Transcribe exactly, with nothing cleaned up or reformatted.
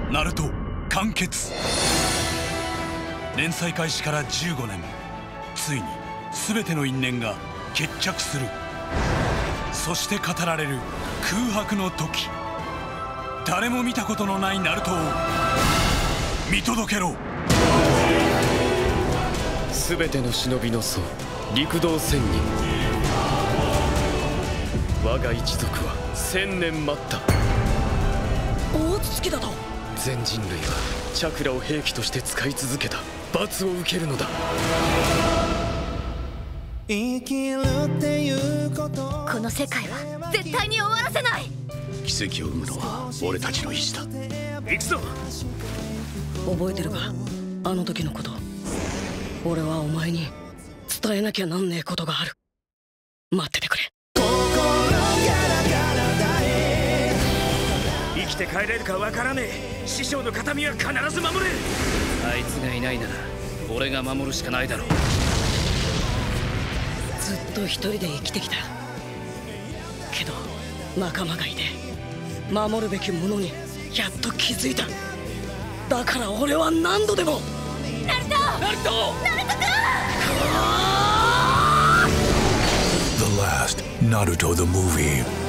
ナルト完結。連載開始からじゅうごねん、ついに全ての因縁が決着する。そして語られる空白の時、誰も見たことのないナルトを見届けろ。 全ての忍びの僧、陸道仙人。我が一族は千年待った。 大筒だと。 全人類はチャクラを兵器として使い続けた。罰を受けるのだ。 この世界は絶対に終わらせない。 奇跡を生むのは俺たちの意志だ。 行くぞ。 覚えてるか、あの時のこと。俺はお前に伝えなきゃなんねえことがある。待っててくれ。 生きて帰れるかわからねえ。師匠の形見は必ず守れ。 あいつがいないなら俺が守るしかないだろう。 ずっと一人で生きてきたけど、仲間がいて守るべきものにやっと気づいた。だから俺は何度でも。 ナルトナルトナルトくん。 The last Naruto the movie